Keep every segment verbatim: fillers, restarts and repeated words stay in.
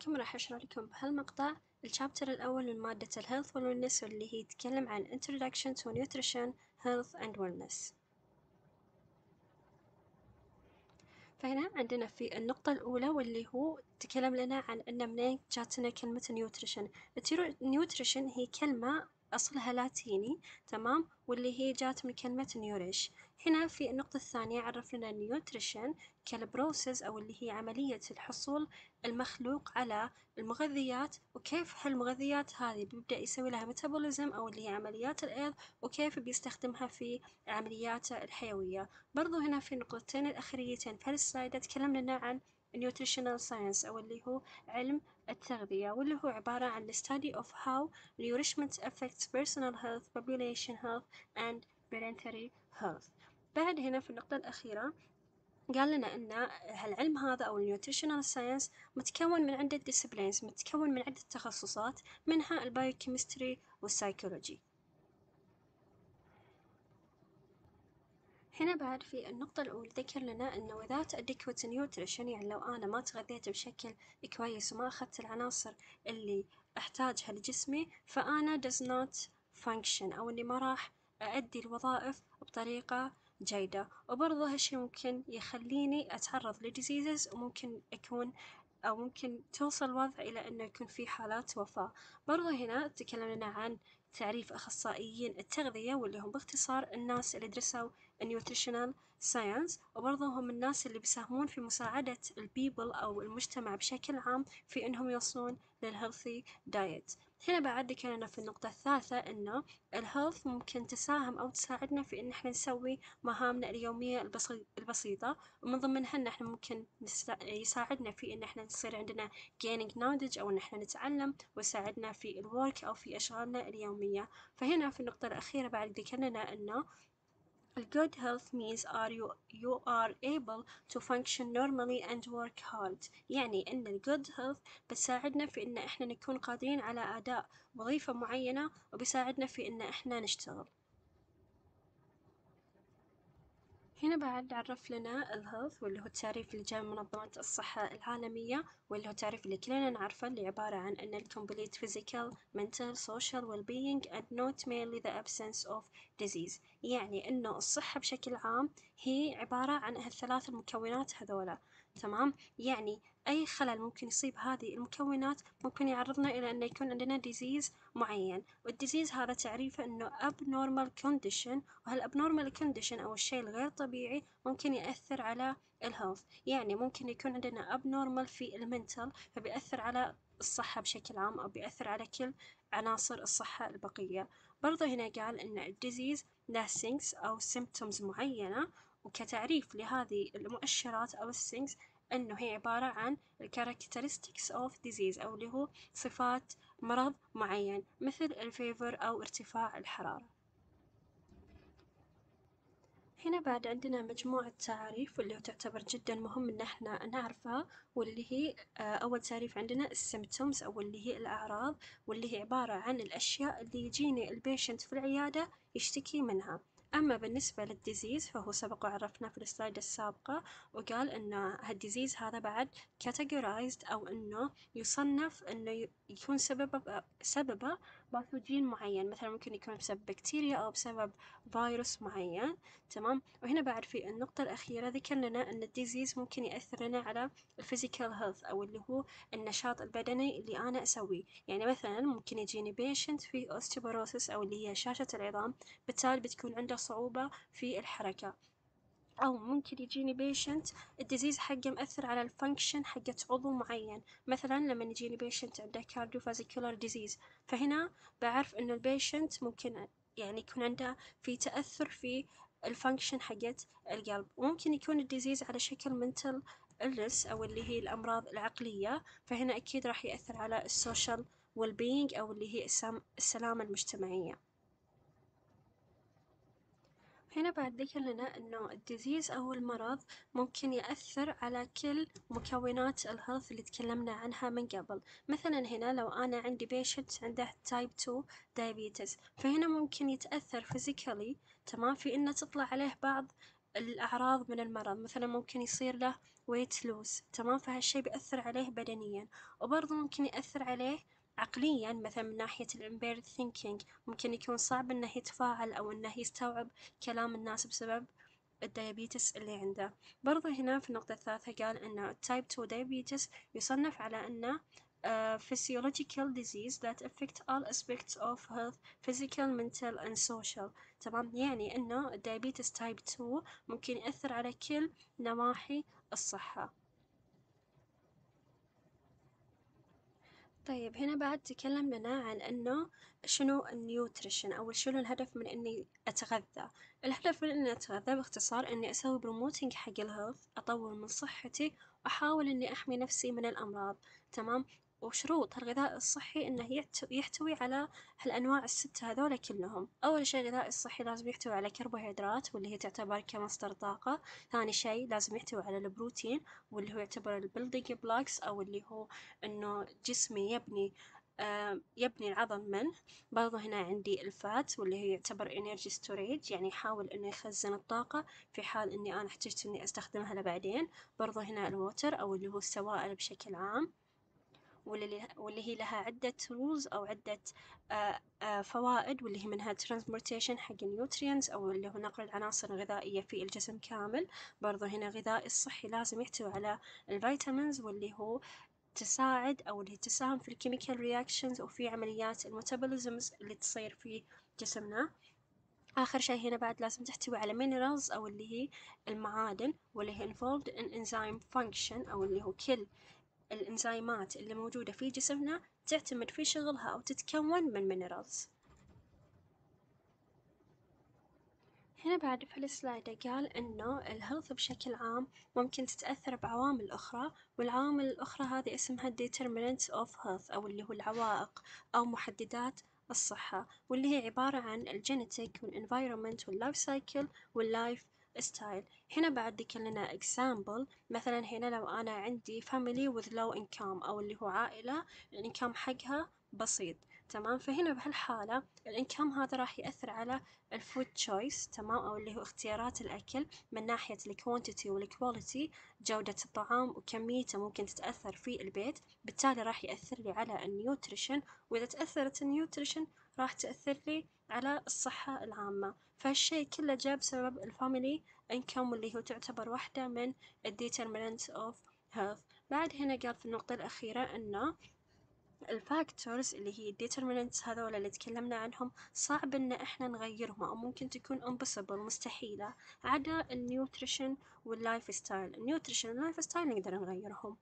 عليكم. راح أشرح لكم بهالمقطع الشابتر الأول من مادة ال Health والWellness واللي هي يتكلم عن Introduction to Nutrition, Health and Wellness. فهنا عندنا في النقطة الأولى واللي هو تكلم لنا عن أن منين جاتنا كلمة نيوتريشن. نيوتريشن هي كلمة أصلها لاتيني، تمام، واللي هي جات من كلمة نيوريش. هنا في النقطة الثانية عرف لنا نيوتريشن كالبروسيس أو اللي هي عملية الحصول المخلوق على المغذيات، وكيف هالمغذيات هذه بيبدأ يسوي لها ميتابوليزم أو اللي هي عمليات الأيض، وكيف بيستخدمها في عملياته الحيوية. برضو هنا في النقطتين الأخيريتين في هالسلايد تكلم لنا عن nutritional science أو اللي هو علم التغذية، واللي هو عبارة عن the study of how nourishment affects personal health, population health and planetary health. بعد هنا في النقطة الأخيرة قال لنا أن هالعلم هذا أو النيوتريشنال ساينس متكون من عدة disciplines، متكون من عدة تخصصات، منها البايوكيمستري والسايكولوجي. هنا بعد في النقطة الأولى ذكر لنا أنه without adequate nutrition، يعني لو أنا ما تغذيت بشكل كويس وما أخذت العناصر اللي أحتاجها لجسمي، فأنا does not function أو أني ما راح أؤدي الوظائف بطريقة جيدة. وبرضه هالشي ممكن يخليني أتعرض لديزيزز، وممكن أكون أو ممكن توصل الوضع إلى أنه يكون في حالات وفاة. برضه هنا تكلمنا عن تعريف أخصائيين التغذية واللي هم باختصار الناس اللي درسوا النيوتريشنال ساينس، وبرضه هم الناس اللي بيساهمون في مساعدة البيبل أو المجتمع بشكل عام في إنهم يوصلون للهيلثي دايت. هنا بعد ذكرنا في النقطة الثالثة إنه الهيلث ممكن تساهم أو تساعدنا في إن إحنا نسوي مهامنا اليومية البسيطة، ومن ضمنها إن إحنا ممكن يساعدنا في إن إحنا نصير عندنا gaining knowledge أو إن إحنا نتعلم، ويساعدنا في الورك أو في أشغالنا اليومية. فهنا في النقطة الأخيرة بعد ذكرنا إنه good health means are you you are able to function normally and work hard. يعني إن ال good health بتساعدنا في إن إحنا نكون قادرين على أداء وظيفة معينة، وبيساعدنا في إن إحنا نشتغل. هنا بعد عرف لنا الهيلث واللي هو التعريف اللي جاي من منظمة الصحة العالمية، واللي هو التعريف اللي كلنا نعرفه، اللي عبارة عن أن ال complete physical, mental, social well-being and not merely the absence of disease. يعني أنه الصحة بشكل عام هي عبارة عن هالثلاث المكونات هذولا، تمام. يعني أي خلل ممكن يصيب هذه المكونات ممكن يعرضنا إلى أن يكون عندنا disease معين، والديزيز هذا تعريفه أنه abnormal condition، وهالabnormal condition أو الشيء الغير طبيعي ممكن يأثر على الهيلث. يعني ممكن يكون عندنا abnormal في المنتل فبيأثر على الصحة بشكل عام، أو بيأثر على كل عناصر الصحة البقية. برضه هنا قال أن الديزيز له signs أو symptoms معينة، وكتعريف لهذه المؤشرات أو السينكس أنه هي عبارة عن characteristics of disease أو اللي هو صفات مرض معين، مثل الفيفر أو ارتفاع الحرارة. هنا بعد عندنا مجموعة تعاريف واللي تعتبر جدا مهم إن احنا نعرفها، واللي هي أول تعريف عندنا السيمتومز أو اللي هي الأعراض، واللي هي عبارة عن الأشياء اللي يجيني البيشنت في العيادة يشتكي منها. أما بالنسبة للديزيز فهو سبق وعرفنا في السلايد السابقة، وقال إن هالديزيز هذا بعد categorized أو إنه يصنف إنه يكون سببه سببه باثوجين معين، مثلا ممكن يكون بسبب بكتيريا أو بسبب فيروس معين، تمام. وهنا بعد في النقطة الأخيرة ذكر لنا أن الديزيز ممكن يأثر لنا على الفيزيكال هيلث أو اللي هو النشاط البدني اللي أنا أسويه. يعني مثلا ممكن يجيني بيشنت في أوستيوبروسيس أو اللي هي هشاشة العظام، بالتالي بتكون عنده صعوبة في الحركة. أو ممكن يجيني بيشنت الديزيز حقه مأثر على الفانكشن حقت عضو معين، مثلا لما يجيني بيشنت عنده كارديوفاسيكولار ديزيز، فهنا بعرف إنه البيشنت ممكن يعني يكون عنده في تأثر في الفانكشن حقت القلب. وممكن يكون الديزيز على شكل mental illness أو اللي هي الأمراض العقلية، فهنا أكيد راح يأثر على السوشيال well-being أو اللي هي السلامة المجتمعية. هنا بعد ذكر لنا إنه الديزيز أو المرض ممكن يأثر على كل مكونات الهيلث اللي تكلمنا عنها من قبل. مثلا هنا لو أنا عندي بيشنت عنده تايب تو diabetes، فهنا ممكن يتأثر physically، تمام، في إنه تطلع عليه بعض الأعراض من المرض. مثلا ممكن يصير له weight loss، تمام؟ فهالشي بيأثر عليه بدنيا، وبرضه ممكن يأثر عليه عقليا، مثلا من ناحية الامبيرد ثينكينج، ممكن يكون صعب انه يتفاعل او انه يستوعب كلام الناس بسبب الديابيتس اللي عنده. برضه هنا في النقطة الثالثة قال إنه التايب تو diabetes يصنف على إنه uh, physiological disease that affect all aspects of health physical mental and social. تمام، يعني إنه الديابيتس تايب تو ممكن يأثر على كل نواحي الصحة. طيب هنا بعد تكلم لنا عن إنه شنو النيوتريشن أو شنو الهدف من إني أتغذى. الهدف من إني أتغذى باختصار إني أسوي بروموتينج حق الهيلث، أطور من صحتي، وأحاول إني أحمي نفسي من الأمراض، تمام؟ وشروط الغذاء الصحي إنه يحتوي على هالأنواع الستة هذولا كلهم. أول شي الغذاء الصحي لازم يحتوي على كربوهيدرات واللي هي تعتبر كمصدر طاقة. ثاني شي لازم يحتوي على البروتين واللي هو يعتبر البيلدينج بلوكس أو اللي هو إنه جسمي يبني آه يبني العظم منه. برضه هنا عندي الفات واللي هي يعتبر energy storage، يعني يحاول إنه يخزن الطاقة في حال إني أنا احتجت إني أستخدمها لبعدين. برضه هنا الووتر أو اللي هو السوائل بشكل عام، واللي, واللي هي لها عدة رولز أو عدة آه آه فوائد، واللي هي منها transportation حق النيوترينز أو اللي هو نقل العناصر الغذائية في الجسم كامل. برضو هنا غذاء الصحي لازم يحتوي على الفيتامينز واللي هو تساعد أو اللي تساهم في الكيميكال رياكشنز وفي عمليات الميتابوليزمز اللي تصير في جسمنا. آخر شي هنا بعد لازم تحتوي على minerals أو اللي هي المعادن واللي هي involved in enzyme function أو اللي هو كل الإنزيمات اللي موجودة في جسمنا تعتمد في شغلها أو تتكون من minerals. هنا بعد في السلايد قال إنه الهيلث بشكل عام ممكن تتأثر بعوامل أخرى، والعوامل الأخرى هذه اسمها determinants of health أو اللي هو العوائق أو محددات الصحة، واللي هي عبارة عن الجينيتيك والenvironment واللايف سايكل واللايف ستايل. هنا بعد ذكر لنا example، مثلا هنا لو أنا عندي family with low income أو اللي هو عائلة الإنكام حقها بسيط، تمام؟ فهنا بهالحالة الإنكام هذا راح يأثر على الفود تشويس، تمام؟ أو اللي هو اختيارات الأكل من ناحية الكوانتيتي والكواليتي، جودة الطعام وكميته ممكن تتأثر في البيت، بالتالي راح يأثر لي على النيوتريشن، وإذا تأثرت النيوتريشن راح تأثر لي على الصحة العامة. فهالشي كله جاء بسبب الفاميلي انكم واللي هو تعتبر واحدة من الديترمينانتس اوف health. بعد هنا قال في النقطة الأخيرة إنه الفاكتورز اللي هي determinants هذول اللي تكلمنا عنهم صعب إن إحنا نغيرهم أو ممكن تكون impossible مستحيلة، عدا النيوتريشن واللايف ستايل. النيوتريشن واللايف ستايل نقدر نغيرهم.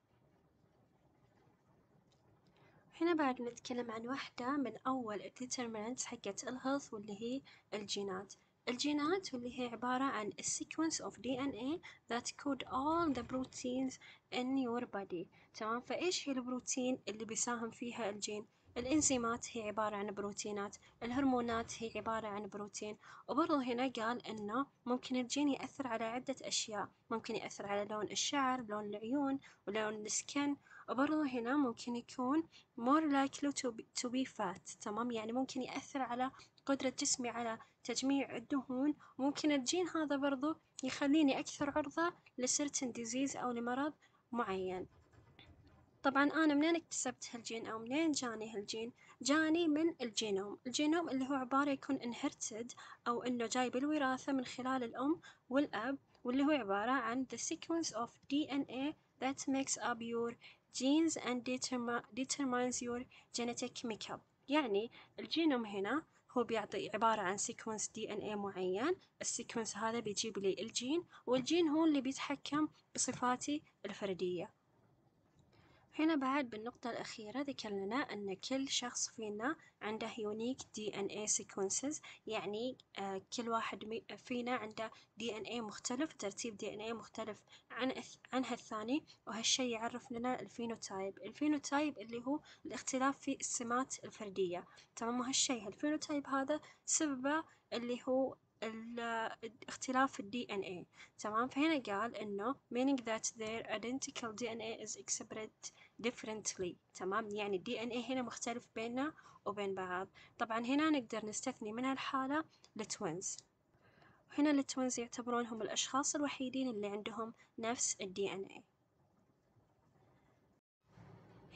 هنا بعد نتكلم عن واحدة من أول الديترمينانتس حقت الهيلث واللي هي الجينات. الجينات واللي هي عبارة عن a sequence of دي إن إيه that code all the proteins in your body، تمام؟ فإيش هي البروتين اللي بيساهم فيها الجين؟ الإنزيمات هي عبارة عن بروتينات، الهرمونات هي عبارة عن بروتين. وبرضه هنا قال إنه ممكن الجين يأثر على عدة أشياء، ممكن يأثر على لون الشعر، لون العيون، ولون السكن. وبرضه هنا ممكن يكون more likely to be, to be fat، تمام؟ يعني ممكن يأثر على قدرة جسمي على تجميع الدهون. ممكن الجين هذا برضو يخليني أكثر عرضة لcertain disease أو لمرض معين. طبعا أنا منين اكتسبت هالجين أو منين جاني هالجين؟ جاني من الجينوم. الجينوم اللي هو عبارة يكون inherited أو إنه جاي بالوراثة من خلال الأم والأب، واللي هو عبارة عن the sequence of دي إن إيه that makes up your genes and determines your genetic makeup. يعني الجينوم هنا هو بيعطي عبارة عن sequence دي إن إيه معين، السيكونس هذا بيجيب لي الجين، والجين هو اللي بيتحكم بصفاتي الفردية. هنا بعد بالنقطة الأخيرة ذكر لنا أن كل شخص فينا عنده unique دي إن إيه sequences، يعني آه كل واحد فينا عنده دي إن إيه مختلف، ترتيب دي إن إيه مختلف عن عن هالثاني، وهالشي يعرف لنا الفينوتايب. الفينوتايب اللي هو الاختلاف في السمات الفردية، تمام؟ وهالشي هالفينوتايب هذا سببه اللي هو اختلاف ال دي إن إيه، تمام؟ فهنا قال إنه meaning that their identical دي إن إيه is expressed differently، تمام؟ يعني ال دي إن إيه هنا مختلف بيننا وبين بعض. طبعا هنا نقدر نستثني من هالحالة التوينز. هنا التوينز يعتبرونهم الأشخاص الوحيدين اللي عندهم نفس ال دي إن إيه.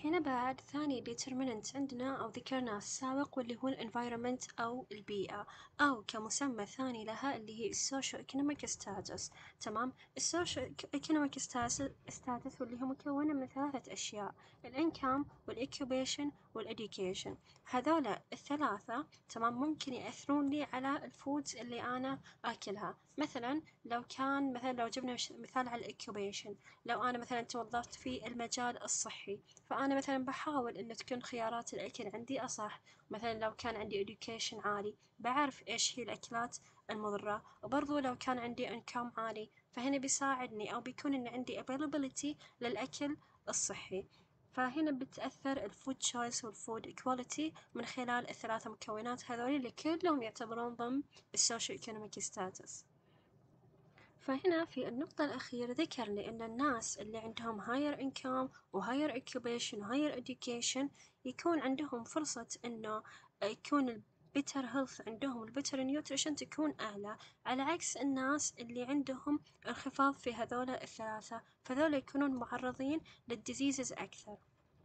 هنا بعد ثاني determinant عندنا أو ذكرناه السابق واللي هو ال environment أو البيئة، أو كمسمى ثاني لها اللي هي socio economic status. تمام. socio economic status واللي هو مكونة من ثلاثة أشياء: الإنكم والإكيوبيشن والإديوكيشن. هذولا الثلاثة تمام ممكن يأثرون لي على الفودز اللي أنا آكلها. مثلا لو كان مثلا لو جبنا مثال على الإكيوبيشن، لو أنا مثلا توظفت في المجال الصحي فأنا مثلا بحاول إن تكون خيارات الأكل عندي أصح. مثلا لو كان عندي education عالي بعرف إيش هي الأكلات المضرة، وبرضو لو كان عندي income عالي فهنا بيساعدني أو بيكون إن عندي availability للأكل الصحي. فهنا بتأثر الفود choice والفود equality من خلال الثلاثة مكونات هذول اللي كلهم يعتبرون ضمن السوشيو economic status. فهنا في النقطة الأخيرة ذكر لي أن الناس اللي عندهم higher income و higher occupation و higher education يكون عندهم فرصة أنه يكون ال better health عندهم وال better nutrition تكون أعلى، على عكس الناس اللي عندهم انخفاض في هذولا الثلاثة، فذولا يكونون معرضين للديزيزز أكثر.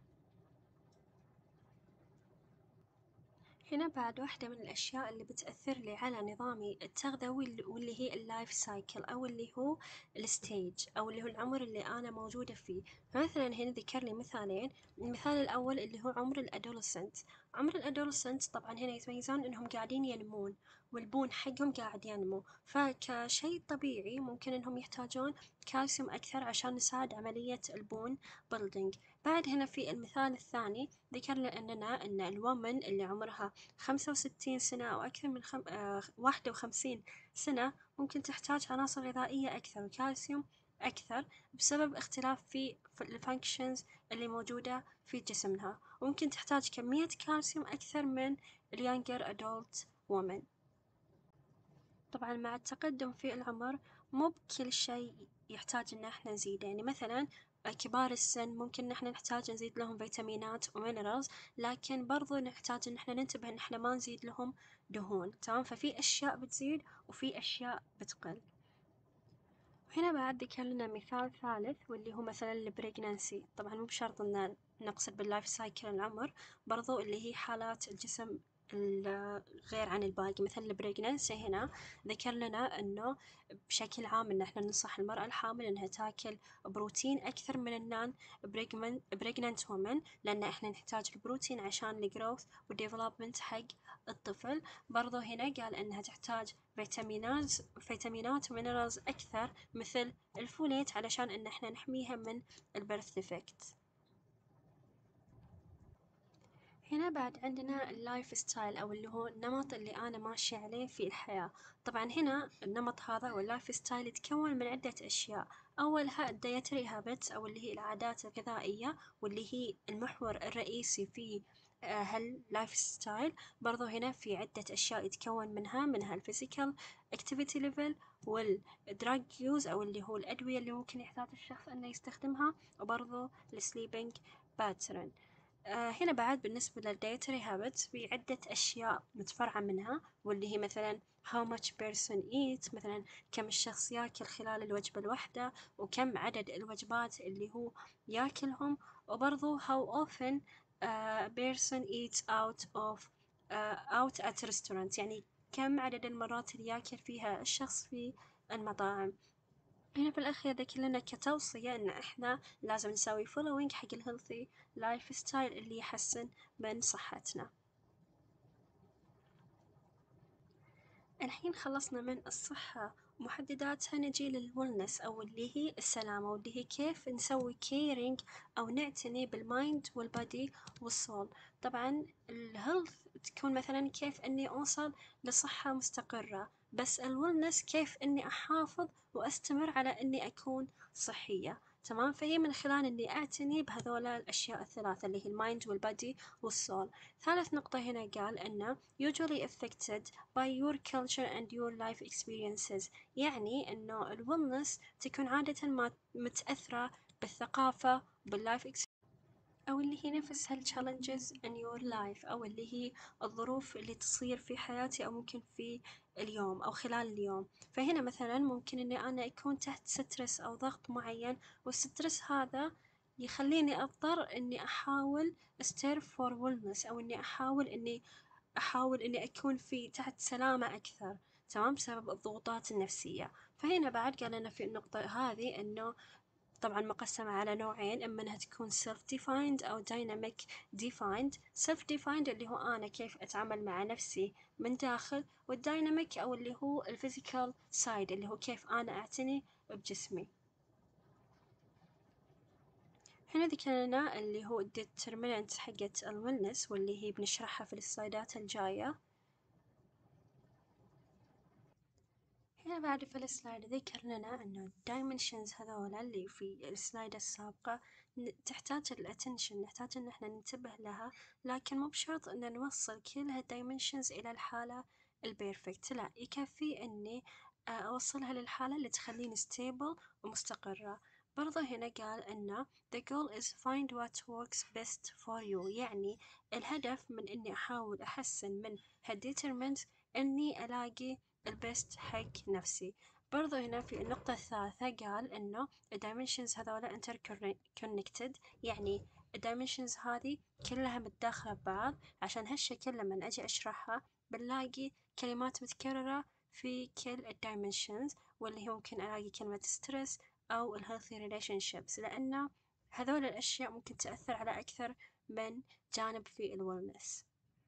هنا بعد واحدة من الأشياء اللي بتأثر لي على نظامي التغذوي واللي هي اللايف سايكل أو اللي هو الستيج أو اللي هو العمر اللي أنا موجودة فيه. فمثلا هنا ذكر لي مثالين. المثال الأول اللي هو عمر الأدولسنت. عمر الأدولسنت طبعا هنا يتميزون إنهم قاعدين ينمون والبون حقهم قاعد ينمو، فكشيء طبيعي ممكن إنهم يحتاجون كالسيوم أكثر عشان نساعد عملية البون بيلدينج. بعد هنا في المثال الثاني ذكر لنا أن الومن اللي عمرها خمسة وستين سنة أو أكثر من خم... آه واحدة وخمسين سنة ممكن تحتاج عناصر غذائية أكثر وكالسيوم أكثر بسبب اختلاف في الفانكشنز اللي موجودة في جسمها، وممكن تحتاج كمية كالسيوم أكثر من اليانجر أدولت وومن. طبعا مع التقدم في العمر مو بكل شيء يحتاج إن احنا نزيده، يعني مثلا كبار السن ممكن إن احنا نحتاج نزيد لهم فيتامينات ومينرالز، لكن برضو نحتاج إن احنا ننتبه إن احنا ما نزيد لهم دهون. تمام. ففي أشياء بتزيد وفي أشياء بتقل. وهنا بعد ذكر لنا مثال ثالث واللي هو مثلا البريجنانسي. طبعا مو بشرط إن نقصد باللايف سايكل العمر، برضو اللي هي حالات الجسم غير عن الباقي. مثل البريجنانسي هنا ذكر لنا أنه بشكل عام إن إحنا ننصح المرأة الحامل إنها تاكل بروتين أكثر من النان بريجنانت وومن، لأن إحنا نحتاج البروتين عشان الجروث والديفلوبمنت حق الطفل. برضو هنا قال إنها تحتاج فيتامينات فيتامينات ومينرالز أكثر مثل الفوليت علشان إن إحنا نحميها من البيرث ديفكت. هنا بعد عندنا اللايف ستايل أو اللي هو النمط اللي أنا ماشية عليه في الحياة. طبعا هنا النمط هذا أو اللايف ستايل يتكون من عدة أشياء. أولها الدايتري هابتس أو اللي هي العادات الغذائية واللي هي المحور الرئيسي في هاللايف ستايل. برضو هنا في عدة أشياء يتكون منها منها الفيزيكال اكتيفيتي ليفل والدراج يوز أو اللي هو الأدوية اللي ممكن يحتاج الشخص إنه يستخدمها، وبرضو السليبنج باترن. آه هنا بعد بالنسبة للدايتري هابتس في عدة أشياء متفرعة منها واللي هي مثلا how much person eat، مثلا كم الشخص ياكل خلال الوجبة الواحدة وكم عدد الوجبات اللي هو ياكلهم، وبرضو how often uh, person eats out of uh, out at restaurant، يعني كم عدد المرات اللي ياكل فيها الشخص في المطاعم. هنا في الأخير ذكر لنا كتوصية إن إحنا لازم نسوي following حق الهيلثي لايف ستايل اللي يحسن من صحتنا. الحين خلصنا من الصحة ومحدداتها، نجي للولنس أو اللي هي السلامة واللي هي كيف نسوي كيرينج أو نعتني بالمايند والبادي والسول. طبعا الهيلث تكون مثلا كيف أني أوصل لصحة مستقرة، بس الولنس كيف أني أحافظ وأستمر على أني أكون صحية. تمام. فهي من خلال أني أعتني بهذولا الأشياء الثلاثة اللي هي المايند والبادي والسول. ثالث نقطة هنا قال أنه usually affected by your culture and your life experiences، يعني إنه الويلنس تكون عادة ما متأثرة بالثقافة باللايف أو اللي هي نفس هالchallenges in your life أو اللي هي الظروف اللي تصير في حياتي أو ممكن في اليوم أو خلال اليوم. فهنا مثلا ممكن إني أنا أكون تحت سترس أو ضغط معين، والسترس هذا يخليني أضطر إني أحاول ستير فور wellness، أو إني أحاول إني أحاول إني أكون في تحت سلامة أكثر، تمام، بسبب الضغوطات النفسية. فهنا بعد قال لنا في النقطة هذه إنه طبعا مقسمة على نوعين، إما إنها تكون self defined أو dynamic defined. self defined اللي هو أنا كيف أتعامل مع نفسي من داخل، والدايناميك أو اللي هو الفيزيكال سايد اللي هو كيف أنا أعتني بجسمي. هنا ذكرنا اللي هو determinant حقت ال wellness، واللي هي بنشرحها في السلايدات الجاية. هنا بعد في السلايد ذكر لنا إنه الدايمنشنز هذولا اللي في السلايد السابقة تحتاج الاتنشن، نحتاج إن إحنا ننتبه لها، لكن مو بشرط إن نوصل كل هالدايمنشنز إلى الحالة البيرفكت، لا، يكفي إني أوصلها للحالة اللي تخليني stable ومستقرة. برضه هنا قال إنه the goal is find what works best for you، يعني الهدف من إني أحاول أحسن من هالdeterminant إني ألاقي البيست حق نفسي. برضو هنا في النقطة الثالثة قال إنه الدايمنشنز هذولا interconnected، يعني الدايمنشنز هذه كلها متداخلة ببعض، عشان هالشكل لما أجي أشرحها بنلاقي كلمات متكررة في كل الدايمنشنز، واللي هي ممكن ألاقي كلمة stress أو ال healthy relationships، لأنه هذول الأشياء ممكن تأثر على أكثر من جانب في ال wellness.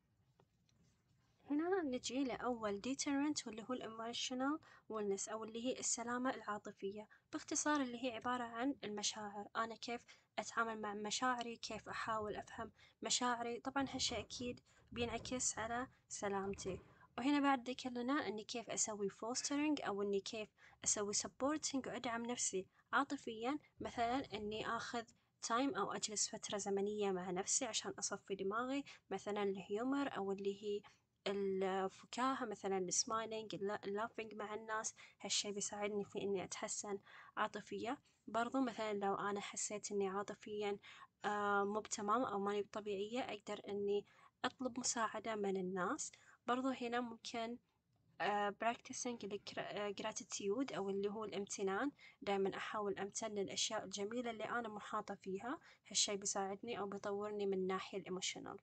هنا نجي لأول deterrent واللي هو emotional wellness، أو اللي هي السلامة العاطفية، باختصار اللي هي عبارة عن المشاعر، أنا كيف أتعامل مع مشاعري، كيف أحاول أفهم مشاعري، طبعا هالشي أكيد بينعكس على سلامتي. وهنا بعد ذكر لنا إني كيف أسوي fostering، أو إني كيف أسوي supporting وأدعم نفسي عاطفيا، مثلا إني آخذ تايم أو أجلس فترة زمنية مع نفسي عشان أصفي دماغي، مثلا الهيومر أو اللي هي الفكاهة، مثلا السمايلينج، اللافينج مع الناس، هالشي بيساعدني في إني أتحسن عاطفية. برضو مثلا لو أنا حسيت إني عاطفيا آه مو بتمام أو ماني طبيعية، أقدر إني أطلب مساعدة من الناس. برضو هنا ممكن Uh, practicing gratitude أو اللي هو الامتنان، دائما أحاول أمتن للأشياء الجميلة اللي أنا محاطة فيها، هالشي بيساعدني أو بيطورني من الناحية الإيموشنال.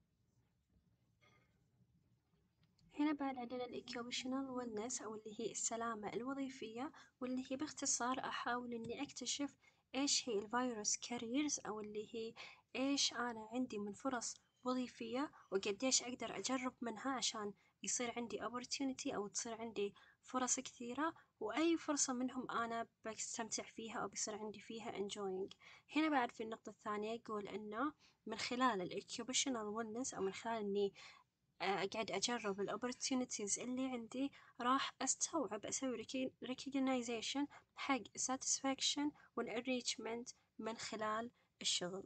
هنا بعد عندنا الإيكوبيشنال ويلنس أو اللي هي السلامة الوظيفية، واللي هي باختصار أحاول إني أكتشف إيش هي الفيروس كاريرز، أو اللي هي إيش أنا عندي من فرص وظيفية وقديش أقدر أجرب منها عشان يصير عندي opportunity أو تصير عندي فرص كثيرة، وأي فرصة منهم أنا بستمتع فيها أو بيصير عندي فيها enjoying. هنا بعد في النقطة الثانية يقول إنه من خلال الإيكوبيشنال ويلنس، أو من خلال إني أقعد أجرب ال opportunities اللي عندي، راح أستوعب أسوي recognition حق satisfaction وال enrichment من خلال الشغل.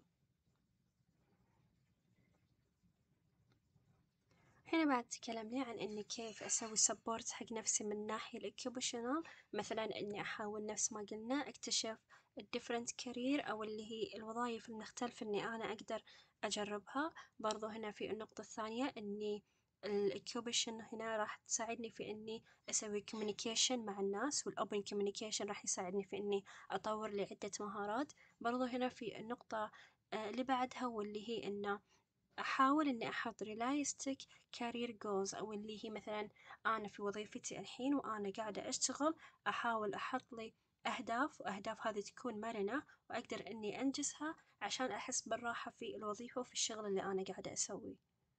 هنا بعد تكلمني عن إني كيف أسوي support حق نفسي من الناحية الإكيوبيشنال، مثلا إني أحاول نفس ما قلنا أكتشف ال different career أو اللي هي الوظائف المختلفة إني أنا أقدر أجربها. برضو هنا في النقطة الثانية إني الإكيوبيشن هنا راح تساعدني في إني أسوي communication مع الناس، والopen communication راح يساعدني في إني أطور لي عدة مهارات. برضو هنا في النقطة اللي بعدها واللي هي إنه أحاول إني أحط realistic career goals، أو اللي هي مثلا أنا في وظيفتي الحين وأنا قاعدة أشتغل، أحاول أحط لي أهداف، وأهداف هذه تكون مرنة وأقدر إني أنجزها عشان أحس بالراحة في الوظيفة وفي الشغل اللي أنا قاعدة أسويه.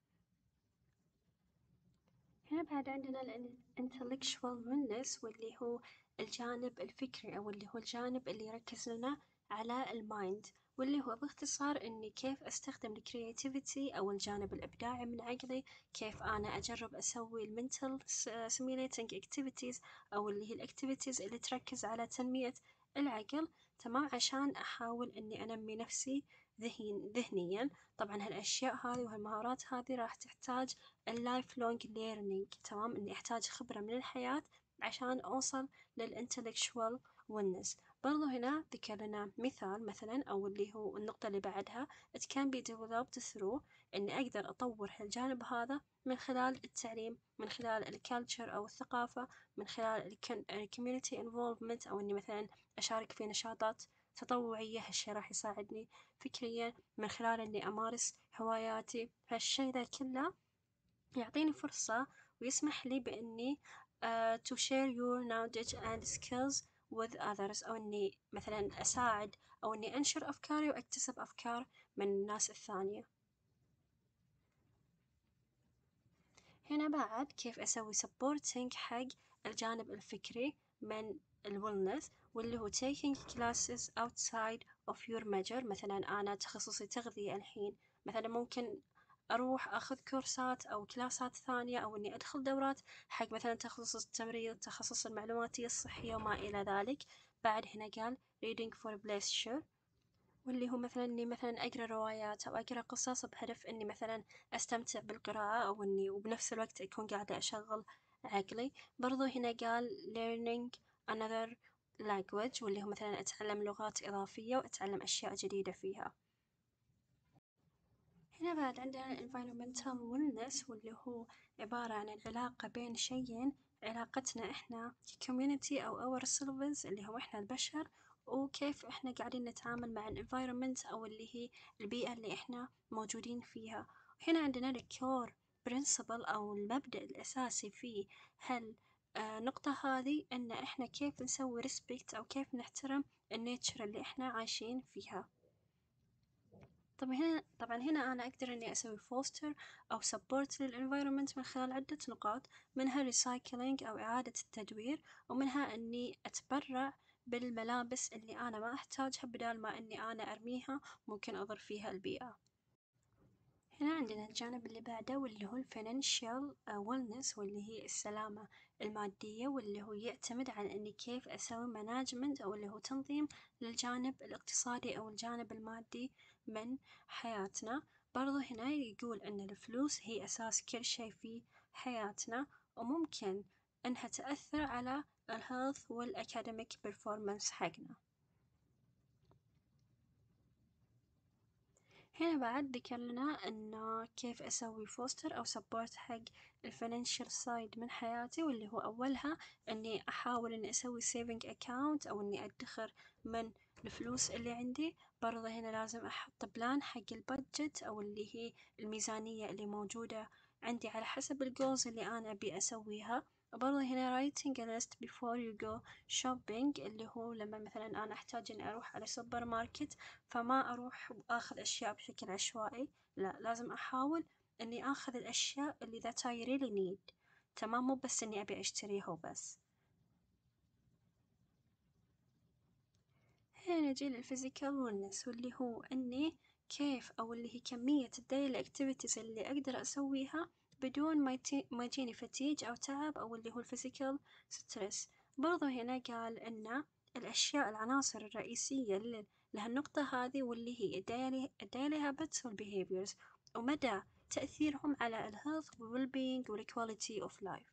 هنا بعد عندنا ال intellectual wellness واللي هو الجانب الفكري، أو اللي هو الجانب اللي يركز لنا على المايند، واللي هو باختصار إني كيف أستخدم ال creativity أو الجانب الإبداعي من عقلي، كيف أنا أجرب أسوي ال mental stimulating activities أو اللي هي ال activities اللي تركز على تنمية العقل، تمام، عشان أحاول إني أنمي نفسي ذهن ذهنيا. طبعا هالأشياء هذه وهالمهارات هذه راح تحتاج اللايف لونج ليرنينج، تمام، إني أحتاج خبرة من الحياة عشان أوصل للintellectual wellness. برضو هنا ذكر لنا مثال مثلا، أو اللي هو النقطة اللي بعدها it can be developed through إني أقدر أطور هالجانب هذا من خلال التعليم، من خلال الكالتشر أو الثقافة، من خلال الكوميونيتي involvement، أو إني مثلا أشارك في نشاطات تطوعية، هالشي راح يساعدني فكريًا من خلال إني أمارس هواياتي. فالشي ذا كله يعطيني فرصة ويسمح لي بإني uh, to share your knowledge and skills with others، أو إني مثلا أساعد أو إني أنشر أفكاري وأكتسب أفكار من الناس الثانية. هنا بعد كيف أسوي supporting حق الجانب الفكري من الwellness، واللي هو taking classes outside of your major. مثلا أنا تخصصي تغذية الحين، مثلا ممكن أروح أخذ كورسات أو كلاسات ثانية، أو إني أدخل دورات حق مثلا تخصص التمريض، تخصص المعلوماتية الصحية وما إلى ذلك. بعد هنا قال reading for pleasure، واللي هو مثلا إني مثلا أقرأ روايات أو أقرأ قصص بهدف إني مثلا أستمتع بالقراءة، أو إني وبنفس الوقت أكون قاعدة أشغل عقلي. برضو هنا قال learning another language، واللي هو مثلا أتعلم لغات إضافية وأتعلم أشياء جديدة فيها. هنا بعد عندنا environmental wellness، واللي هو عبارة عن العلاقة بين شيئين، علاقتنا إحنا كcommunity أو our selves اللي هو إحنا البشر، وكيف إحنا قاعدين نتعامل مع الانفايرومنت أو اللي هي البيئة اللي إحنا موجودين فيها. هنا عندنا الكور برنسبل أو المبدأ الأساسي في هالنقطة هذه، إن إحنا كيف نسوي respect أو كيف نحترم النيتشر اللي إحنا عايشين فيها. طبعا هنا طبعا هنا أنا أقدر إني أسوي فوستر أو سبورت للإنفايرومنت من خلال عدة نقاط، منها ريسايكلينج أو إعادة التدوير، ومنها إني أتبرع بالملابس اللي أنا ما أحتاجها بدال ما إني أنا أرميها ممكن أضر فيها البيئة. هنا عندنا الجانب اللي بعده واللي هو الفينانشال ويلنس، واللي هي السلامة المادية، واللي هو يعتمد على إني كيف أسوي مانجمنت أو اللي هو تنظيم للجانب الاقتصادي أو الجانب المادي من حياتنا. برضو هنا يقول إن الفلوس هي أساس كل شيء في حياتنا، وممكن إنها تأثر على الهيلث والأكاديميك performance حقنا. هنا بعد ذكر لنا إنه كيف أسوي فوستر أو سبورت حق الفينانشال سايد من حياتي، واللي هو أولها إني أحاول إني أسوي سيفينج أكاونت أو إني أدخر من الفلوس اللي عندي. برضه هنا لازم أحط بلان حق البادجت أو اللي هي الميزانية اللي موجودة عندي على حسب الجولز اللي أنا أبي أسويها. وبرضه هنا writing a list before you go shopping، اللي هو لما مثلا أنا أحتاج إني أروح على سوبر ماركت فما أروح وآخذ أشياء بشكل عشوائي، لا لازم أحاول إني آخذ الأشياء اللي that I really need. تمام، مو بس إني أبي أشتريها وبس. هنا نجي للفيزيكال ويلنس، واللي هو إني كيف أو اللي هي كمية الديلي أكتيفيتيز اللي أقدر أسويها بدون ما ما يجيني فتيج أو تعب أو اللي هو الفيزيكال ستريس. برضو هنا قال إن الأشياء العناصر الرئيسية لهالنقطة هذه واللي هي daily daily habits وال behaviors، ومدى تأثيرهم على ال health وال well-being وال quality of life.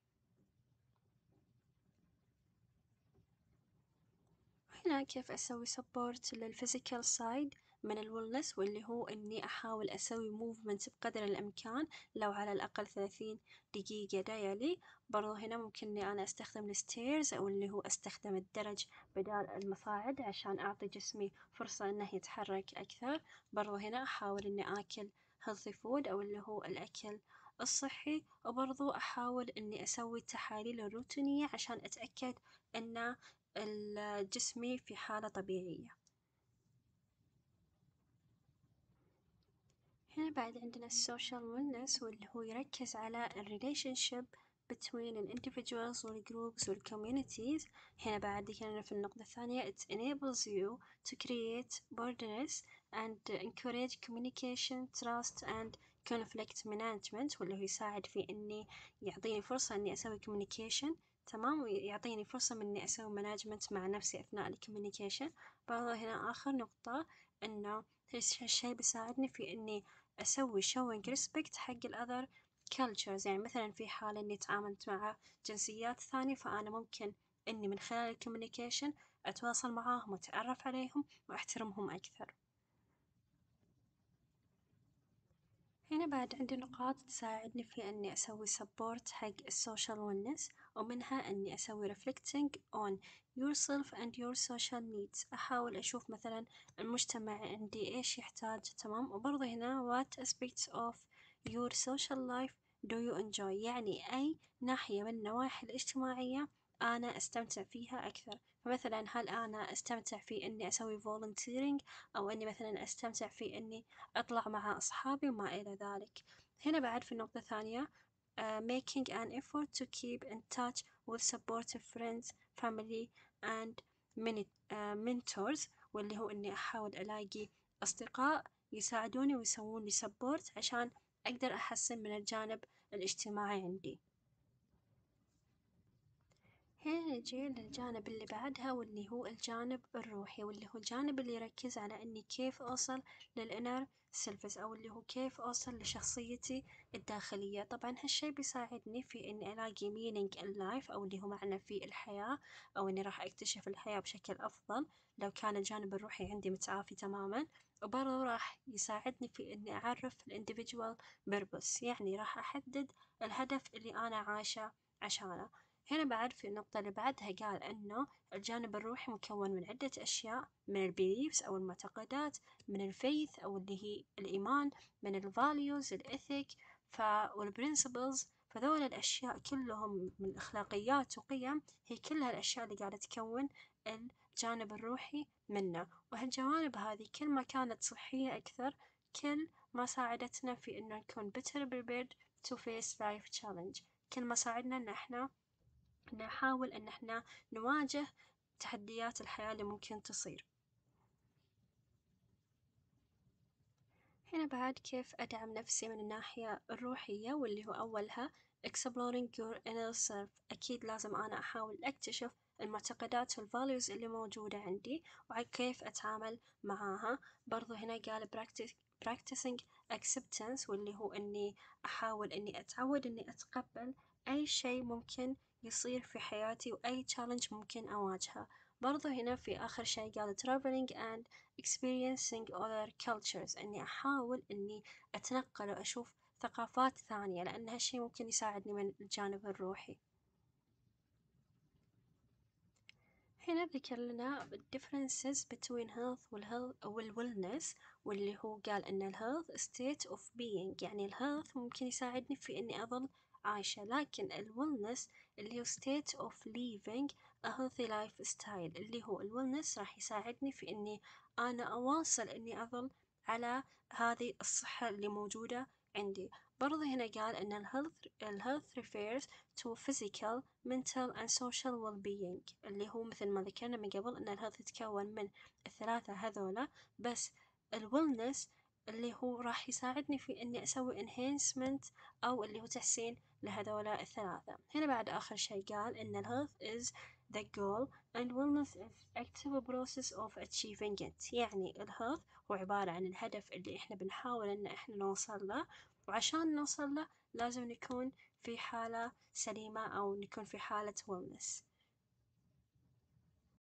هنا كيف أسوي support للphysical side من الwellness، واللي هو إني أحاول أسوي movement بقدر الإمكان لو على الأقل ثلاثين دقيقة daily. برضو هنا ممكن إني أنا أستخدم الستيرز أو اللي هو أستخدم الدرج بدال المصاعد عشان أعطي جسمي فرصة إنه يتحرك أكثر. برضو هنا أحاول إني آكل healthy food أو اللي هو الأكل الصحي، وبرضو أحاول إني أسوي التحاليل الروتينية عشان أتأكد إن الجسمي في حالة طبيعية. هنا بعد عندنا السوشيال ويلنس، واللي هو يركز على الريليشنشيب between ال individuals وال groups وال communities. هنا بعد ذكرنا في النقطة الثانية it enables you to create boundaries and encourage communication, trust and conflict management، واللي هو يساعد في إني يعطيني فرصة إني أسوي communication تمام، ويعطيني فرصة من إني أسوي مانجمنت مع نفسي أثناء الكوميونيكيشن. برضه هنا آخر نقطة إنه هالشي بيساعدني في إني أسوي showing respect حق ال other cultures. يعني مثلا في حال إني تعاملت مع جنسيات ثانية فأنا ممكن إني من خلال الكوميونيكيشن أتواصل معاهم وأتعرف عليهم وأحترمهم أكثر. هنا بعد عندي نقاط تساعدني في إني أسوي support حق السوشيال wellness، ومنها إني أسوي reflecting on yourself and your social needs. أحاول أشوف مثلا المجتمع عندي إيش يحتاج، تمام. وبرضه هنا what aspects of your social life do you enjoy، يعني أي ناحية من النواحي الاجتماعية أنا أستمتع فيها أكثر. فمثلا هل أنا أستمتع في إني أسوي volunteering، أو إني مثلا أستمتع في إني أطلع مع أصحابي وما إلى ذلك. هنا بعد في النقطة الثانية uh, making an effort to keep in touch with supportive friends, family and many, uh, mentors، واللي هو إني أحاول ألاقي أصدقاء يساعدوني ويسوون لي support عشان أقدر أحسن من الجانب الاجتماعي عندي. هنا نجي للجانب اللي بعدها، واللي هو الجانب الروحي، واللي هو الجانب اللي يركز على إني كيف أوصل للإنر سيلفز، أو اللي هو كيف أوصل لشخصيتي الداخلية. طبعا هالشي بيساعدني في إني ألاقي meaning in life، أو اللي هو معنى في الحياة، أو إني راح أكتشف الحياة بشكل أفضل لو كان الجانب الروحي عندي متعافي تماما. وبرضه راح يساعدني في إني أعرف ال individual purpose، يعني راح أحدد الهدف اللي أنا عايشة عشانه. هنا بعد في النقطة اللي بعدها قال إنه الجانب الروحي مكون من عدة أشياء، من البيليفز أو المعتقدات، من الفيث أو اللي هي الإيمان، من الفاليوز الإثيك والبرنسبلز. فذول الأشياء كلهم من أخلاقيات وقيم، هي كلها الأشياء اللي قاعدة تكون الجانب الروحي منه. وهالجوانب هذه كل ما كانت صحية أكثر، كل ما ساعدتنا في إنه نكون better prepared to face life challenge، كل ما ساعدنا إن إحنا نحاول إن إحنا نواجه تحديات الحياة اللي ممكن تصير. هنا بعد كيف أدعم نفسي من الناحية الروحية، واللي هو أولها exploring your inner self. أكيد لازم أنا أحاول أكتشف المعتقدات والvalues اللي موجودة عندي وكيف أتعامل معاها. برضو هنا قال practice practicing acceptance، واللي هو إني أحاول إني أتعود إني أتقبل أي شيء ممكن يصير في حياتي وأي challenge ممكن أواجهه. برضو هنا في آخر شيء قال traveling and experiencing other cultures، إني أحاول إني أتنقل وأشوف ثقافات ثانية، لأن هالشي ممكن يساعدني من الجانب الروحي. هنا ذكر لنا differences between health والhealth والwellness، واللي هو قال إن الhealth state of being، يعني الhealth ممكن يساعدني في إني أظل عايشة، لكن الwellness اللي هو state of living a healthy lifestyle، اللي هو الwellness راح يساعدني في إني أنا أواصل إني أظل على هذه الصحة اللي موجودة عندي. برضه هنا قال إن الهيلث الهيلث refers to physical, mental and social well-being، اللي هو مثل ما ذكرنا من قبل إن الهيلث يتكون من الثلاثة هذولا، بس الويلنس اللي هو راح يساعدني في إني أسوي enhancement أو اللي هو تحسين لهذولا الثلاثة. هنا بعد آخر شيء قال إن الهيلث is the goal and wellness is active process of achieving it، يعني الهيلث هو عبارة عن الهدف اللي إحنا بنحاول إن إحنا نوصل له، وعشان نوصل له لازم نكون في حالة سليمة أو نكون في حالة wellness.